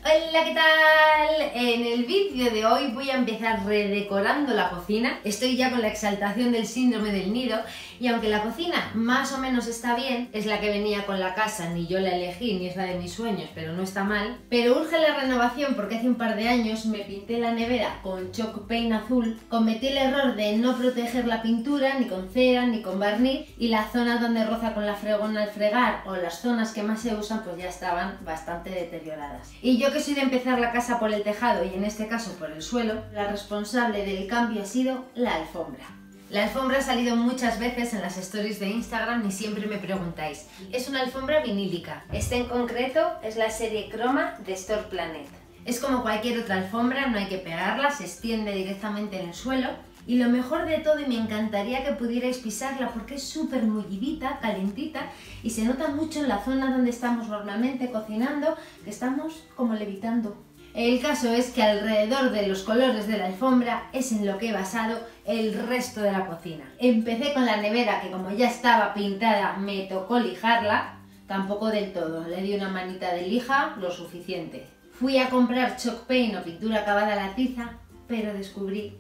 Hola, ¿qué tal? En el vídeo de hoy voy a empezar redecorando la cocina. Estoy ya con la exaltación del síndrome del nido y aunque la cocina más o menos está bien, es la que venía con la casa, ni yo la elegí ni es la de mis sueños, pero no está mal. Pero urge la renovación porque hace un par de años me pinté la nevera con chalk paint azul, cometí el error de no proteger la pintura ni con cera ni con barniz y la zona donde roza con la fregona al fregar o las zonas que más se usan pues ya estaban bastante deterioradas. Y yo que soy de empezar la casa por el tejado y en este caso por el suelo, la responsable del cambio ha sido la alfombra. La alfombra ha salido muchas veces en las stories de Instagram y siempre me preguntáis. Es una alfombra vinílica. Esta en concreto es la serie Croma de Store Planet. Es como cualquier otra alfombra, no hay que pegarla, se extiende directamente en el suelo. Y lo mejor de todo, y me encantaría que pudierais pisarla porque es súper mullidita, calentita y se nota mucho en la zona donde estamos normalmente cocinando, que estamos como levitando. El caso es que alrededor de los colores de la alfombra es en lo que he basado el resto de la cocina. Empecé con la nevera que como ya estaba pintada me tocó lijarla, tampoco del todo, le di una manita de lija, lo suficiente. Fui a comprar chalk paint o pintura acabada a la tiza, pero descubrí...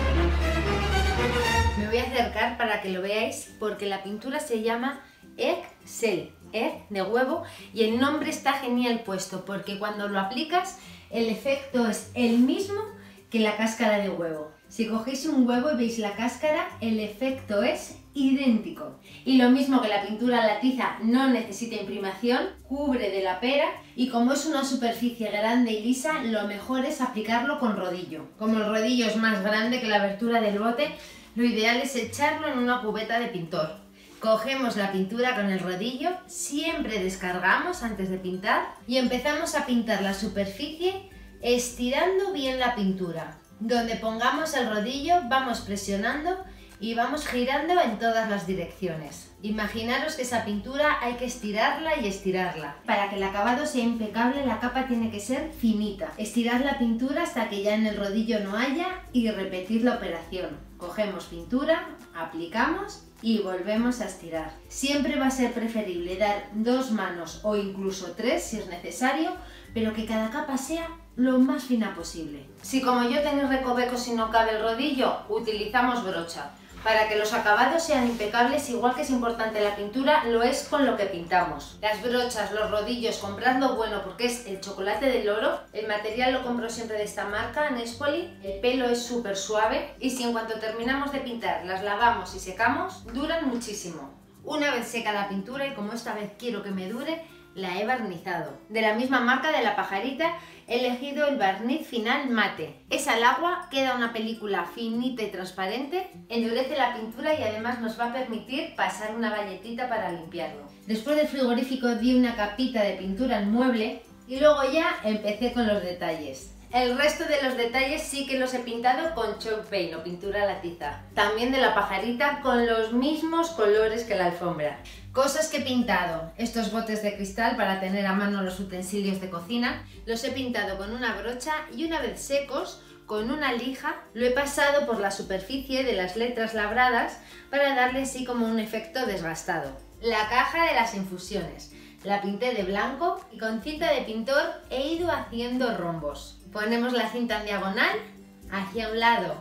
Me voy a acercar para que lo veáis porque la pintura se llama Egg Shell, egg de huevo, y el nombre está genial puesto porque cuando lo aplicas el efecto es el mismo que la cáscara de huevo. Si cogéis un huevo y veis la cáscara, el efecto es idéntico. Y lo mismo que la pintura a la tiza no necesita imprimación, cubre de la pera y como es una superficie grande y lisa, lo mejor es aplicarlo con rodillo. Como el rodillo es más grande que la abertura del bote, lo ideal es echarlo en una cubeta de pintor. Cogemos la pintura con el rodillo, siempre descargamos antes de pintar y empezamos a pintar la superficie estirando bien la pintura. Donde pongamos el rodillo vamos presionando y vamos girando en todas las direcciones. Imaginaros que esa pintura hay que estirarla y estirarla. Para que el acabado sea impecable la capa tiene que ser finita. Estirad la pintura hasta que ya en el rodillo no haya y repetir la operación. Cogemos pintura, aplicamos y volvemos a estirar. Siempre va a ser preferible dar 2 manos o incluso 3 si es necesario, pero que cada capa sea lo más fina posible. Si como yo tenéis recovecos y no cabe el rodillo, utilizamos brocha. Para que los acabados sean impecables, igual que es importante la pintura, lo es con lo que pintamos. Las brochas, los rodillos, compradlo bueno porque es el chocolate del oro. El material lo compro siempre de esta marca, Nespoli. El pelo es súper suave y si en cuanto terminamos de pintar las lavamos y secamos, duran muchísimo. Una vez seca la pintura y como esta vez quiero que me dure, la he barnizado. De la misma marca de la pajarita he elegido el barniz final mate. Es al agua, queda una película finita y transparente, endurece la pintura y además nos va a permitir pasar una bayetita para limpiarlo. Después del frigorífico di una capita de pintura al mueble y luego ya empecé con los detalles. El resto de los detalles sí que los he pintado con chalk paint o pintura a la tiza. También de la pajarita con los mismos colores que la alfombra. Cosas que he pintado. Estos botes de cristal para tener a mano los utensilios de cocina. Los he pintado con una brocha y una vez secos, con una lija, lo he pasado por la superficie de las letras labradas para darle así como un efecto desgastado. La caja de las infusiones. La pinté de blanco y con cinta de pintor he ido haciendo rombos. Ponemos la cinta en diagonal, hacia un lado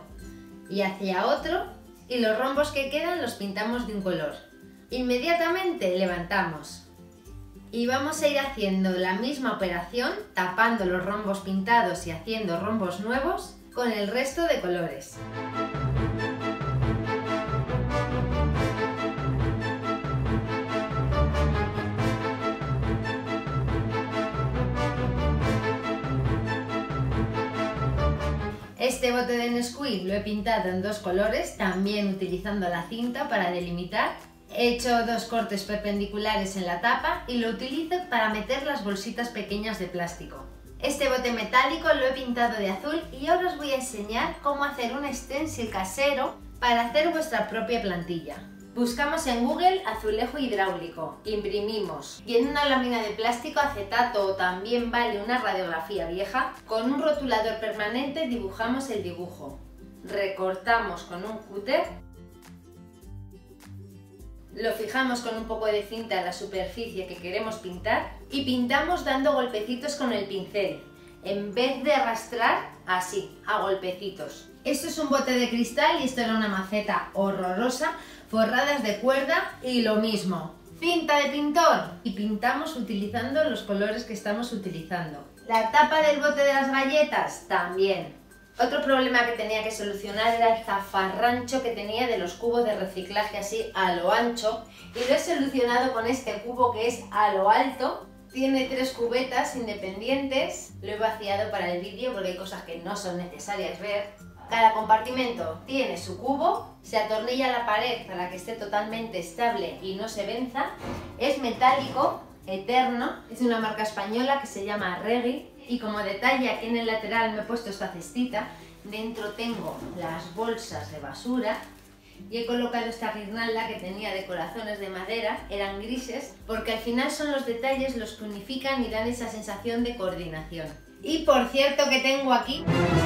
y hacia otro, y los rombos que quedan los pintamos de un color. Inmediatamente levantamos. Y vamos a ir haciendo la misma operación, tapando los rombos pintados y haciendo rombos nuevos con el resto de colores. Este bote de Nesquik lo he pintado en 2 colores, también utilizando la cinta para delimitar. He hecho 2 cortes perpendiculares en la tapa y lo utilizo para meter las bolsitas pequeñas de plástico. Este bote metálico lo he pintado de azul y ahora os voy a enseñar cómo hacer un stencil casero para hacer vuestra propia plantilla. Buscamos en Google azulejo hidráulico, imprimimos y en una lámina de plástico acetato o también vale una radiografía vieja, con un rotulador permanente dibujamos el dibujo. Recortamos con un cúter, lo fijamos con un poco de cinta en la superficie que queremos pintar y pintamos dando golpecitos con el pincel. en vez de arrastrar así, a golpecitos. Esto es un bote de cristal y esto era una maceta horrorosa, forradas de cuerda y lo mismo. Cinta de pintor y pintamos utilizando los colores que estamos utilizando. La tapa del bote de las galletas también. Otro problema que tenía que solucionar era el zafarrancho que tenía de los cubos de reciclaje así a lo ancho, y lo he solucionado con este cubo que es a lo alto. Tiene 3 cubetas independientes, lo he vaciado para el vídeo porque hay cosas que no son necesarias ver. Cada compartimento tiene su cubo, se atornilla a la pared para que esté totalmente estable y no se venza. Es metálico, eterno, es de una marca española que se llama Reggie. Y como detalle, aquí en el lateral me he puesto esta cestita. Dentro tengo las bolsas de basura y he colocado esta guirnalda que tenía de corazones de madera, eran grises, porque al final son los detalles los que unifican y dan esa sensación de coordinación. Y por cierto que tengo aquí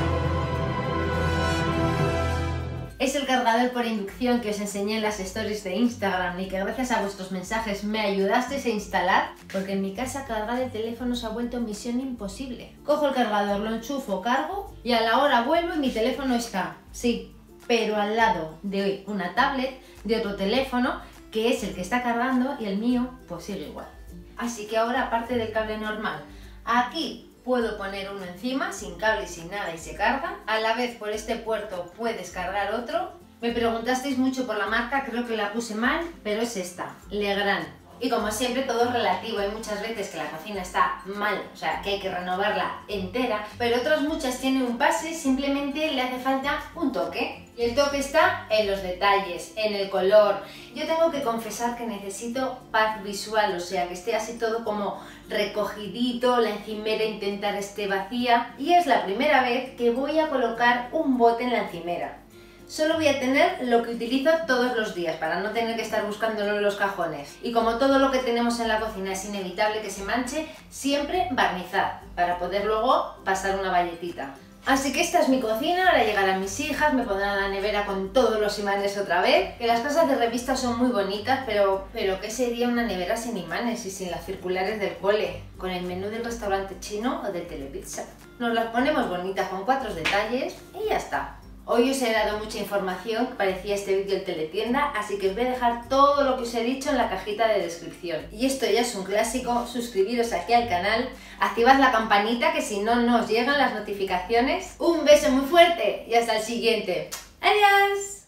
es el cargador por inducción que os enseñé en las stories de Instagram y que gracias a vuestros mensajes me ayudasteis a instalar, porque en mi casa cargar el teléfono se ha vuelto misión imposible. Cojo el cargador, lo enchufo, cargo y a la hora vuelvo y mi teléfono está, sí, pero al lado de una tablet, de otro teléfono, que es el que está cargando y el mío pues sigue igual. Así que ahora, aparte del cable normal, aquí puedo poner uno encima, sin cable y sin nada, y se carga. A la vez por este puerto puedes cargar otro. Me preguntasteis mucho por la marca, creo que la puse mal, pero es esta, Legrand. Y como siempre todo es relativo, hay muchas veces que la cocina está mal, o sea que hay que renovarla entera, pero otras muchas tienen un pase, simplemente le hace falta un toque. Y el toque está en los detalles, en el color. Yo tengo que confesar que necesito paz visual, o sea que esté así todo como recogidito, la encimera intentar esté vacía. Y es la primera vez que voy a colocar un bote en la encimera. Solo voy a tener lo que utilizo todos los días para no tener que estar buscándolo en los cajones. Y como todo lo que tenemos en la cocina es inevitable que se manche, siempre barnizar para poder luego pasar una bayetita. Así que esta es mi cocina, ahora llegarán mis hijas, me pondrán la nevera con todos los imanes otra vez. Que las casas de revistas son muy bonitas, pero ¿qué sería una nevera sin imanes y sin las circulares del cole? Con el menú del restaurante chino o del Telepizza. Nos las ponemos bonitas con 4 detalles y ya está. Hoy os he dado mucha información que parecía este vídeo el teletienda, así que os voy a dejar todo lo que os he dicho en la cajita de descripción. Y esto ya es un clásico, suscribiros aquí al canal, activad la campanita que si no, no os llegan las notificaciones. Un beso muy fuerte y hasta el siguiente. ¡Adiós!